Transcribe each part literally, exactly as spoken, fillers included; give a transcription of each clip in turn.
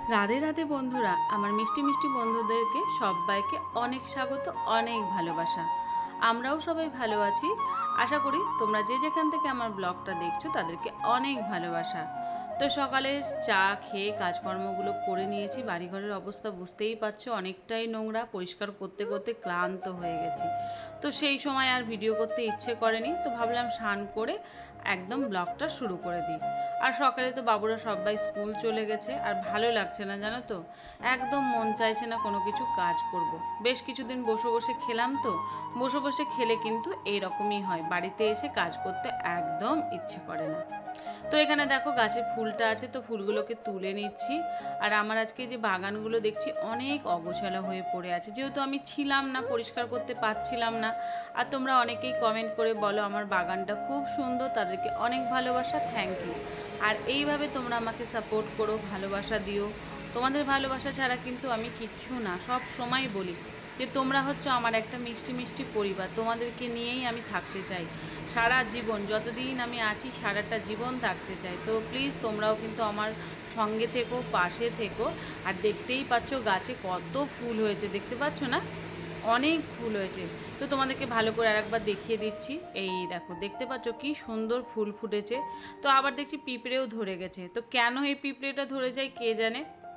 রাধে রাধে বন্ধুরা, আমার মিষ্টি মিষ্টি বন্ধুদেরকে সবাইকে অনেক স্বাগত, অনেক ভালোবাসা। আমরাও সবাই ভালো আছি। আশা করি তোমরা যে যেখান থেকে আমার ব্লগটা দেখছো তাদেরকে অনেক ভালোবাসা। তো সকালে চা খেয়ে কাজকর্মগুলো করে নিয়েছি। বাড়িঘরের অবস্থা বুঝতেই পারছো, অনেকটাই নোংরা, পরিষ্কার করতে করতে ক্লান্ত হয়ে গেছি। তো সেই সময় আর ভিডিও করতে ইচ্ছে করেনি, তো ভাবলাম স্নান করে একদম ব্লগটা শুরু করে দিই। আর সকালে তো বাবুরা সবাই স্কুল চলে গেছে, আর ভালো লাগছে না জানো তো, একদম মন চাইছে না কোনো কিছু কাজ করব। বেশ কিছুদিন বসে বসে খেলাম, তো বসে বসে খেলে কিন্তু এইরকমই হয়, বাড়িতে এসে কাজ করতে একদম ইচ্ছে করে না। তো এখানে দেখো গাছে ফুলটা আছে, তো ফুলগুলোকে তুলে নিচ্ছি। আর আমার আজকে যে বাগানগুলো দেখছি অনেক অগোছালো হয়ে পড়ে আছে, যেহেতু আমি ছিলাম না, পরিষ্কার করতে পারছিলাম না। আর তোমরা অনেকেই কমেন্ট করে বলো আমার বাগানটা খুব সুন্দর, তাদেরকে অনেক ভালোবাসা, থ্যাংক ইউ। আর এইভাবে তোমরা আমাকে সাপোর্ট করো, ভালোবাসা দিও। তোমাদের ভালোবাসা ছাড়া কিন্তু আমি কিচ্ছু না। সব সময় বলি যে তোমরা হচ্ছে আমার একটা মিষ্টি মিষ্টি পরিবার, তোমাদেরকে নিয়েই আমি থাকতে চাই সারা জীবন। যতদিন আমি আছি সারাটা জীবন থাকতে চাই। তো প্লিজ তোমরাও কিন্তু আমার সঙ্গে থেকো, পাশে থেকো। আর দেখতেই পাচ্ছ গাছে কত ফুল হয়েছে, দেখতে পাচ্ছ না? অনেক ফুল হয়েছে। তো তোমাদেরকে ভালো করে আরেকবার দেখিয়ে দিচ্ছি। এই দেখো, দেখতে পাচ্ছ কি সুন্দর ফুল ফুটেছে। তো আবার দেখছি পিঁপড়েও ধরে গেছে। তো কেন এই পিঁপড়েটা ধরে যায় কে জানে।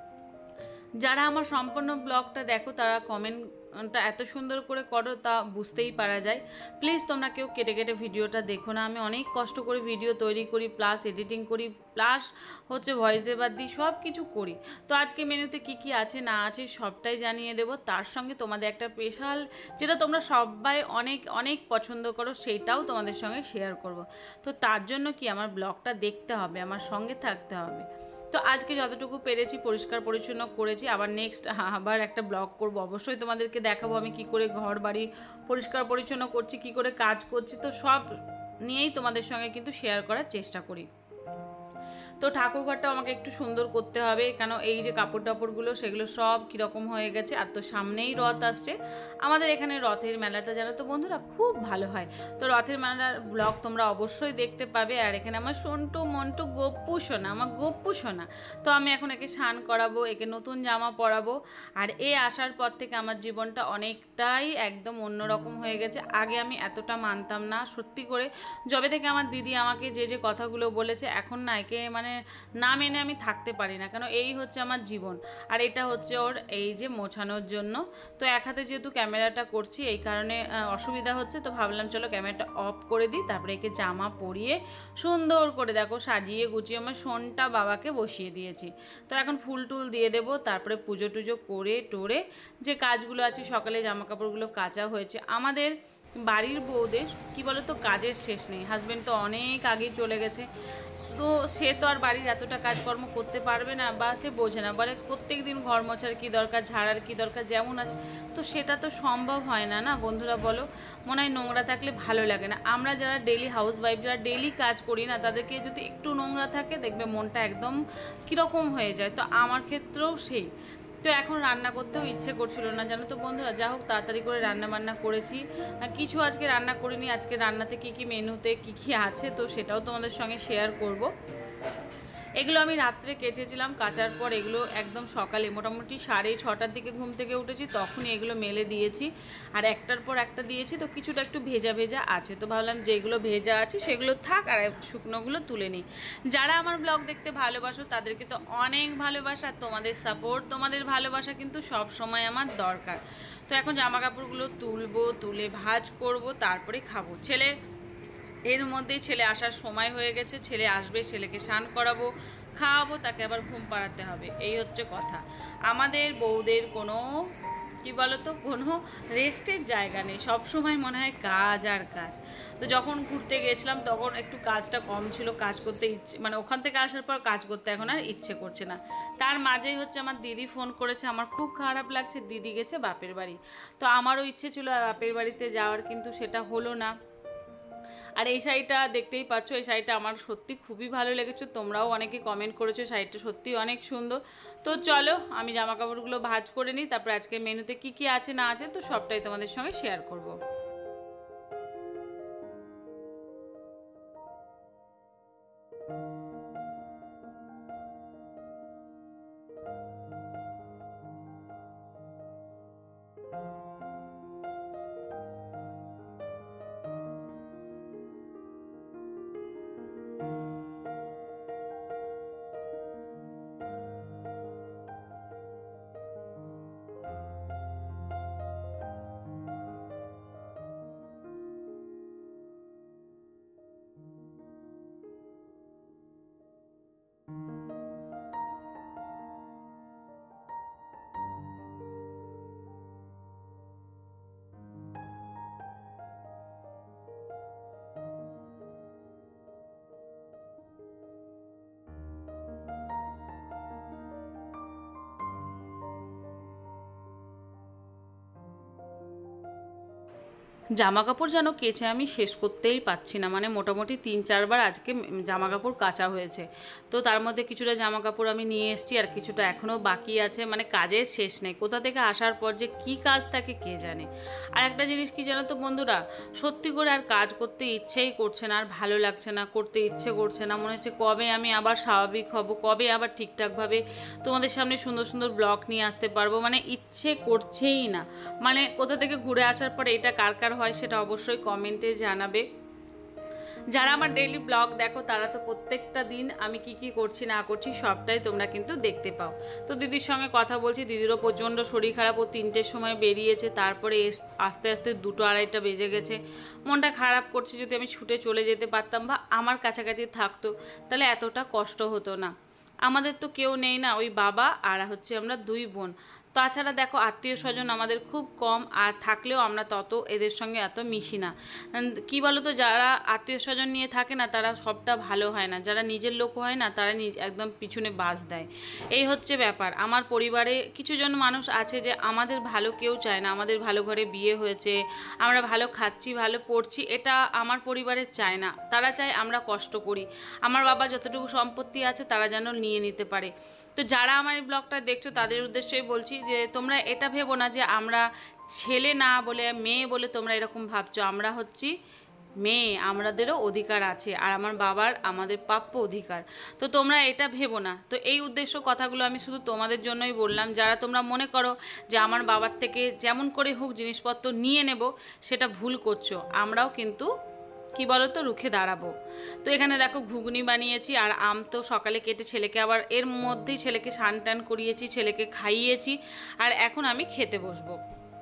যারা আমার সম্পূর্ণ ব্লগটা দেখো তারা কমেন্টটা এত সুন্দর করে করো, তা বুঝতেই পারা যায়। প্লিজ তোমরা কেউ কেটে কেটে ভিডিওটা দেখো না। আমি অনেক কষ্ট করে ভিডিও তৈরি করি, প্লাস এডিটিং করি, প্লাস হচ্ছে ভয়েস দেবার দিই, সব কিছু করি। তো আজকে মেনুতে কি কি আছে না আছে সবটাই জানিয়ে দেবো। তার সঙ্গে তোমাদের একটা স্পেশাল, যেটা তোমরা সবাই অনেক অনেক পছন্দ করো, সেইটাও তোমাদের সঙ্গে শেয়ার করব। তো তার জন্য কি আমার ব্লগটা দেখতে হবে, আমার সঙ্গে থাকতে হবে। তো আজকে যতটুকু পেরেছি পরিষ্কার পরিচ্ছন্ন করেছি। আবার নেক্সট আবার একটা ব্লগ করব, অবশ্যই তোমাদেরকে দেখাবো আমি কি করে ঘর বাড়ি পরিষ্কার পরিচ্ছন্ন করছি, কি করে কাজ করছি। তো সব নিয়েই তোমাদের সঙ্গে কিন্তু শেয়ার করার চেষ্টা করি। তো ঠাকুরঘরটাও আমাকে একটু সুন্দর করতে হবে, কেন এই যে কাপড় টাপড়গুলো সেগুলো সব কীরকম হয়ে গেছে। আর তো সামনেই রথ আসছে। আমাদের এখানে রথের মেলাটা জানো তো বন্ধুরা খুব ভালো হয়। তো রথের মেলার ব্লগ তোমরা অবশ্যই দেখতে পাবে। আর এখানে আমার সন্টু মন্টু গপ্পু সোনা, আমার গপ্পু সোনা। তো আমি এখন একে স্নান করাবো, একে নতুন জামা পরাবো। আর এ আসার পর থেকে আমার জীবনটা অনেকটাই একদম অন্যরকম হয়ে গেছে। আগে আমি এতটা মানতাম না সত্যি করে। যবে থেকে আমার দিদি আমাকে যে যে কথাগুলো বলেছে, এখন না একে মানে না মেনে আমি থাকতে পারি না, কেন এই হচ্ছে আমার জীবন। আর এটা হচ্ছে ওর এই যে মোছানোর জন্য। তো এক হাতে যেহেতু ক্যামেরাটা করছি এই কারণে অসুবিধা হচ্ছে, তো ভাবলাম চলো ক্যামেরাটা অফ করে দিই, তারপরে একে জামা পরিয়ে সুন্দর করে দেখো সাজিয়ে গুছিয়ে আমার সোনটা বাবাকে বসিয়ে দিয়েছি। তো এখন ফুল টুল দিয়ে দেবো, তারপরে পুজো টুজো করে টোরে যে কাজগুলো আছে, সকালে জামা কাপড়গুলো কাচা হয়েছে। আমাদের বাড়ির বউদের কি বলতো, কাজের শেষ নেই। হাজব্যান্ড তো অনেক আগেই চলে গেছে, তো সে তো আর বাড়ির এতটা কাজকর্ম করতে পারবে না, বা সে বোঝে না, বলে প্রত্যেক দিন ঘর মোছার কী দরকার, ঝাড়ার কী দরকার, যেমন আছে। তো সেটা তো সম্ভব হয় না না বন্ধুরা, বলো? মনে হয় নোংরা থাকলে ভালো লাগে না। আমরা যারা ডেলি হাউস ওয়াইফ, যারা ডেলি কাজ করি না, তাদেরকে যদি একটু নোংরা থাকে দেখবে মনটা একদম কীরকম হয়ে যায়। তো আমার ক্ষেত্রেও সেই। তো এখন রান্না করতেও ইচ্ছে করছিল না জানো তো বন্ধুরা। যা হোক তাড়াতাড়ি করে রান্না বান্না করেছি। কিছু আজকে রান্না করিনি, আজকে রান্নাতে কি কি মেনুতে কি কি আছে তো সেটাও তোমাদের সঙ্গে শেয়ার করব। এগুলো আমি রাত্রে কেচেছিলাম, কাচার পর এগুলো একদম সকালে মোটামুটি সাড়ে ছটার দিকে ঘুম থেকে উঠেছি, তখনই এগুলো মেলে দিয়েছি। আর একটার পর একটা দিয়েছি, তো কিছুটা একটু ভেজা ভেজা আছে, তো ভাবলাম যেগুলো ভেজা আছে সেগুলো থাক আর শুকনোগুলো তুলে নিই। যারা আমার ব্লগ দেখতে ভালোবাসো তাদেরকে তো অনেক ভালোবাসা, তোমাদের সাপোর্ট, তোমাদের ভালোবাসা কিন্তু সব সময় আমার দরকার। তো এখন জামা কাপড়গুলো তুলবো, তুলে ভাঁজ করব, তারপরে খাবো। ছেলে এর মধ্যেই ছেলে আসার সময় হয়ে গেছে, ছেলে আসবে, ছেলেকে স্নান করাবো, খাওয়াবো, তাকে আবার ঘুম পাড়াতে হবে। এই হচ্ছে কথা। আমাদের বউদের কোনো কি বলতো, কোনো রেস্টের জায়গা নেই, সবসময় মনে হয় কাজ আর কাজ। তো যখন ঘুরতে গেছিলাম তখন একটু কাজটা কম ছিল, কাজ করতে ইচ্ছে মানে ওখান থেকে আসার পর কাজ করতে এখন আর ইচ্ছে করছে না। তার মাঝেই হচ্ছে আমার দিদি ফোন করেছে, আমার খুব খারাপ লাগছে, দিদি গেছে বাপের বাড়ি। তো আমারও ইচ্ছে ছিল বাপের বাড়িতে যাওয়ার, কিন্তু সেটা হলো না। আর এই শাড়িটা দেখতেই পাচ্ছ, এই শাড়িটা আমার সত্যি খুবই ভালো লেগেছে, তোমরাও অনেকে কমেন্ট করেছো শাড়িটা সত্যি অনেক সুন্দর। তো চলো আমি জামা কাপড়গুলো ভাঁজ করে নিই, তারপরে আজকে মেনুতে কি কি আছে না আছে তো সবটাই তোমাদের সঙ্গে শেয়ার করব। জামা কাপড় যেন কেচে আমি শেষ করতেই পারছি না, মানে মোটামুটি তিন চারবার আজকে জামা কাপড় কাচা হয়েছে। তো তার মধ্যে কিছুটা জামা কাপড় আমি নিয়ে এসেছি, আর কিছুটা এখনও বাকি আছে, মানে কাজের শেষ নেই। কোথা থেকে আসার পর যে কী কাজ থাকে কে জানে। আর একটা জিনিস কি জানো তো বন্ধুরা, সত্যি করে আর কাজ করতে ইচ্ছেই করছে না, আর ভালো লাগছে না, করতে ইচ্ছে করছে না। মনে হচ্ছে কবে আমি আবার স্বাভাবিক হব, কবে আবার ঠিকঠাকভাবে তোমাদের সামনে সুন্দর সুন্দর ব্লগ নিয়ে আসতে পারবো, মানে ইচ্ছে করছেই না। মানে কোথা থেকে ঘুরে আসার পরে এটা কার কার হয় সেটা অবশ্যই কমেন্টে জানাবে। যারা আমার ডেইলি ব্লগ দেখো তারা তো প্রত্যেকটা দিন আমি কি কি করছি না করছি সবটাই তোমরা কিন্তু দেখতে পাও। তো দিদির সঙ্গে কথা বলছি, দিদিরও প্রচণ্ড শরীর খারাপ, ও তিনটের সময় বেরিয়েছে, তারপরে আস্তে আস্তে দুটো আড়াইটা বেজে গেছে। মনটা খারাপ করছে, যদি আমি ছুটে চলে যেতে পারতাম বা আমার কাছাকাছি থাকতো তাহলে এতটা কষ্ট হতো না। আমাদের তো কেউ নেই না, ওই বাবা আর হচ্ছে আমরা দুই বোন। তাছাড়া দেখো আত্মীয় স্বজন আমাদের খুব কম, আর থাকলেও আমরা তত এদের সঙ্গে এত মিশি না। কী বলো তো, যারা আত্মীয় স্বজন নিয়ে থাকে না তারা সবটা ভালো হয় না, যারা নিজের লোক হয় না তারা নিজ একদম পিছনে বাস দেয়। এই হচ্ছে ব্যাপার। আমার পরিবারে কিছুজন মানুষ আছে যে আমাদের ভালো কেউ চায় না, আমাদের ভালো ঘরে বিয়ে হয়েছে, আমরা ভালো খাচ্ছি ভালো পড়ছি, এটা আমার পরিবারের চায় না। তারা চায় আমরা কষ্ট করি, আমার বাবা যতটুকু সম্পত্তি আছে তারা যেন নিয়ে নিতে পারে। তো যারা আমার এই ব্লগটা দেখছো তাদের উদ্দেশ্যেই বলছি যে তোমরা এটা ভেবো না যে আমরা ছেলে না বলে মেয়ে বলে তোমরা এরকম ভাবছো। আমরা হচ্ছি মেয়ে, আমাদেরও অধিকার আছে, আর আমার বাবার আমাদের প্রাপ্য অধিকার। তো তোমরা এটা ভেবো না। তো এই উদ্দেশ্য কথাগুলো আমি শুধু তোমাদের জন্যই বললাম, যারা তোমরা মনে করো যে আমার বাবার থেকে যেমন করে হোক জিনিসপত্র নিয়ে নেব, সেটা ভুল করছো। আমরাও কিন্তু কি বলো তো রুখে দাঁড়াবো। তো এখানে দেখো ঘুগনি বানিয়েছি, আর আম তো সকালে কেটে ছেলেকে আবার এর মধ্যেই ছেলেকে স্নান টান করিয়েছি, ছেলেকে খাইয়েছি, আর এখন আমি খেতে বসবো।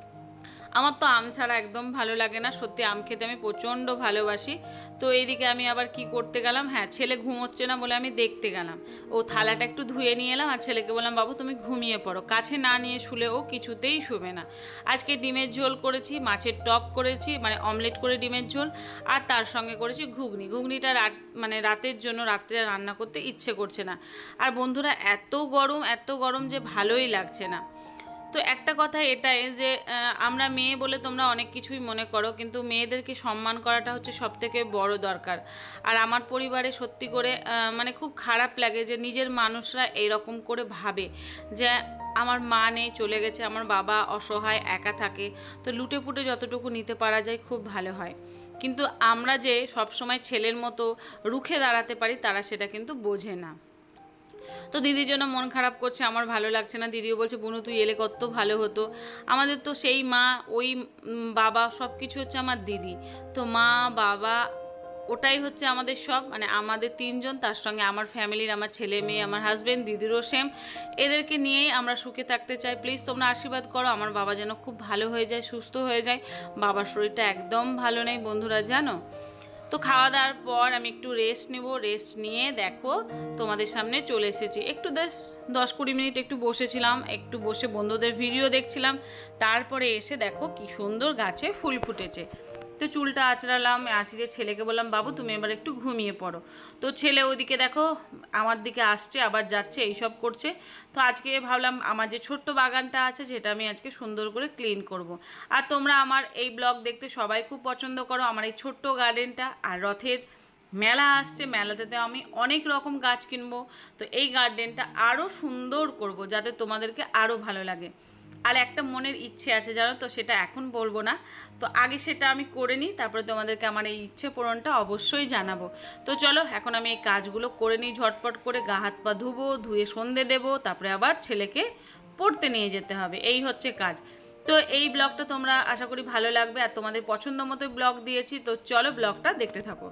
আমার তো আম ছাড়া একদম ভালো লাগে না, সত্যি আম খেতে আমি প্রচণ্ড ভালোবাসি। তো এইদিকে আমি আবার কি করতে গেলাম, হ্যাঁ ছেলে ঘুমোচ্ছে না বলে আমি দেখতে গেলাম। ও থালাটা একটু ধুয়ে নিয়ে এলাম, আর ছেলেকে বললাম বাবু তুমি ঘুমিয়ে পড়ো, কাছে না নিয়ে শুলে ও কিছুতেই শুবে না। আজকে ডিমের ঝোল করেছি, মাছের টক করেছি, মানে অমলেট করে ডিমের ঝোল, আর তার সঙ্গে করেছি ঘুগনি। ঘুগনিটা রাত মানে রাতের জন্য, রাত্রে রান্না করতে ইচ্ছে করছে না। আর বন্ধুরা এত গরম এত গরম যে ভালোই লাগছে না। তো একটা কথা এটাই যে আমরা মেয়ে বলে তোমরা অনেক কিছুই মনে করো, কিন্তু মেয়েদেরকে সম্মান করাটা হচ্ছে সবথেকে বড় দরকার। আর আমার পরিবারে সত্যি করে মানে খুব খারাপ লাগে যে নিজের মানুষরা এইরকম করে ভাবে যে আমার মা নেই, চলে গেছে, আমার বাবা অসহায় একা থাকে, তো লুটে পুটে যতটুকু নিতে পারা যায় খুব ভালো হয়। কিন্তু আমরা যে সবসময় ছেলের মতো রুখে দাঁড়াতে পারি তারা সেটা কিন্তু বোঝে না। তো দিদির জন্য মন খারাপ করছে, আমার ভালো লাগছে না। দিদিও বলছে বুনু তুই এলে কত ভালো হতো। আমাদের তো সেই মা ওই বাবা সব কিছু হচ্ছে আমার দিদি। তো মা বাবা ওটাই হচ্ছে আমাদের সব, মানে আমাদের তিনজন, তার সঙ্গে আমার ফ্যামিলির আমার ছেলে মেয়ে, আমার হাজব্যান্ড, দিদিরও সেম। এদেরকে নিয়েই আমরা সুখে থাকতে চাই। প্লিজ তোমরা আশীর্বাদ করো আমার বাবা যেন খুব ভালো হয়ে যায়, সুস্থ হয়ে যায়। বাবার শরীরটা একদম ভালো নেই বন্ধুরা, জানো। তো খাওয়া দাওয়ার পর আমি একটু রেস্ট নেব, রেস্ট নিয়ে দেখো তোমাদের সামনে চলে এসেছি। একটু দশ দশ কুড়ি মিনিট একটু বসেছিলাম, একটু বসে বন্ধুদের ভিডিও দেখছিলাম। তারপরে এসে দেখো কি সুন্দর গাছে ফুল ফুটেছে। তো চুলটা আঁচড়ালাম, আঁচড়িয়ে ছেলেকে বললাম বাবু তুমি এবার একটু ঘুমিয়ে পড়ো। তো ছেলে ওইদিকে দেখো আমার দিকে আসছে আবার যাচ্ছে, এইসব করছে। তো আজকে ভাবলাম আমার যে ছোট্ট বাগানটা আছে সেটা আমি আজকে সুন্দর করে ক্লিন করব। আর তোমরা আমার এই ব্লগ দেখতে সবাই খুব পছন্দ করো, আমার এই ছোট্ট গার্ডেনটা। আর রথের মেলা আসছে, মেলাতে আমি অনেক রকম গাছ কিনবো। তো এই গার্ডেনটা আরও সুন্দর করব যাতে তোমাদেরকে আরও ভালো লাগে। আর একটা মনের ইচ্ছে আছে জানো তো, সেটা এখন বলবো না, তো আগে সেটা আমি করে নিই, তারপরে তোমাদেরকে আমার এই ইচ্ছে পূরণটা অবশ্যই জানাবো। তো চলো এখন আমি এই কাজগুলো করে নিই ঝটপট করে, গা হাত পা ধুবো, ধুয়ে সন্ধে দেবো, তারপরে আবার ছেলেকে পড়তে নিয়ে যেতে হবে, এই হচ্ছে কাজ। তো এই ব্লগটা তোমরা আশা করি ভালো লাগবে, আর তোমাদের পছন্দ মতো ব্লগ দিয়েছি। তো চলো ব্লগটা দেখতে থাকো।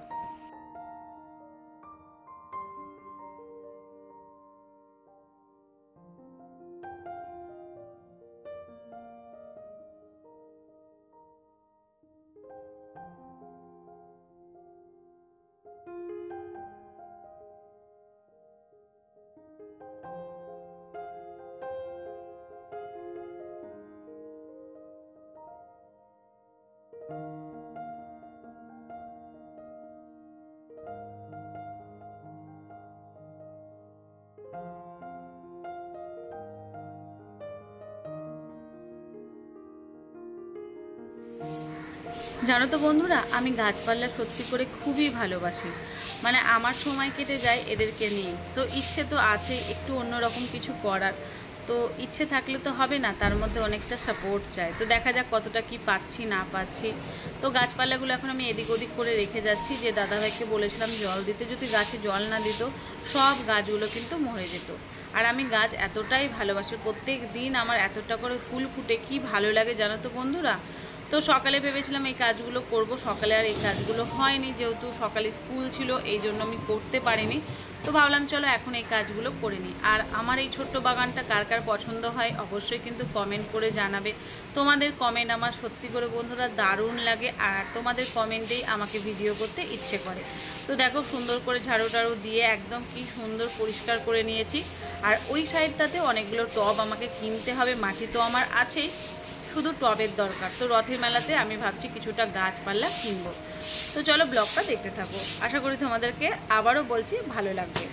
জানো তো বন্ধুরা, আমি গাছপালা সত্যি করে খুবই ভালোবাসি। মানে আমার সময় কেটে যায় এদেরকে নিয়ে। তো ইচ্ছে তো আছে একটু অন্যরকম কিছু করার। তো ইচ্ছে থাকলে তো হবে না, তার মধ্যে অনেকটা সাপোর্ট চাই। তো দেখা যাক কতটা কি পাচ্ছি না পাচ্ছি। তো গাছপালাগুলো এখন আমি এদিক ওদিক করে রেখে যাচ্ছি। যে দাদাভাইকে বলেছিলাম জল দিতে, যদি গাছে জল না দিত সব গাছগুলো কিন্তু মরে যেত। আর আমি গাছ এতটাই ভালোবাসি, প্রত্যেক দিন আমার এতটা করে ফুল ফুটে, কি ভালো লাগে জানো তো বন্ধুরা। তো সকালে ভেবেছিলাম এই কাজগুলো করব, সকালে আর এই কাজগুলো হয়নি, যেহেতু সকালে স্কুল ছিল এই জন্য আমি করতে পারিনি। তো ভাবলাম চলো এখন এই কাজগুলো করে নিই। আর আমার এই ছোট্ট বাগানটা কার কার পছন্দ হয় অবশ্যই কিন্তু কমেন্ট করে জানাবে। তোমাদের কমেন্ট আমার সত্যি করে বন্ধুরা দারুণ লাগে, আর তোমাদের কমেন্টেই আমাকে ভিডিও করতে ইচ্ছে করে। তো দেখো সুন্দর করে ঝাড়ু টাড়ু দিয়ে একদম কি সুন্দর পরিষ্কার করে নিয়েছি। আর ওই সাইডটাতে অনেকগুলো টব আমাকে কিনতে হবে, মাটি তো আমার আছেই, শুধু টবের দরকার। তো রথের মেলাতে আমি ভাবছি কিছুটা গাছপালা কিনবো। তো চলো ব্লগটা দেখতে থাকো, আশা করি তোমাদেরকে আবারও বলছি ভালো লাগবে।